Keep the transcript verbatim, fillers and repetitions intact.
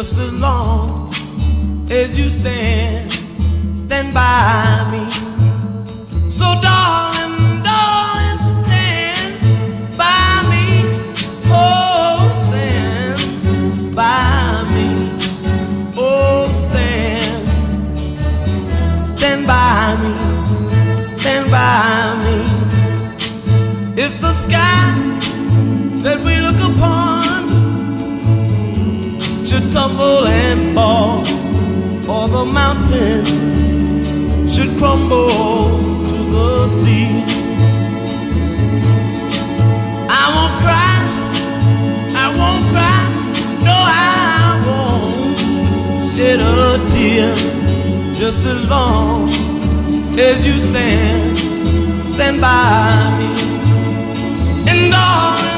just as long as you stand, stand by me. So darling, darling, stand by me. Oh, stand by me. Oh, stand, stand by me, stand by me. If the sky that we look upon should tumble and fall, or the mountain should crumble to the sea, I won't cry, I won't cry, no, I won't shed a tear, just as long as you stand, stand by me. And darling,